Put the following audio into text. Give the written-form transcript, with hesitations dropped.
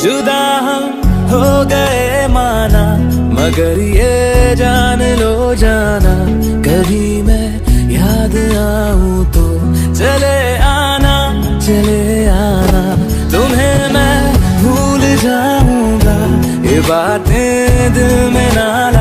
जुदा हम हो गए माना, मगर ये जान लो जाना, कभी मैं याद आऊं तो चले आना, चले आना। तुम्हें मैं भूल जाऊंगा, ये बातें दिल में ना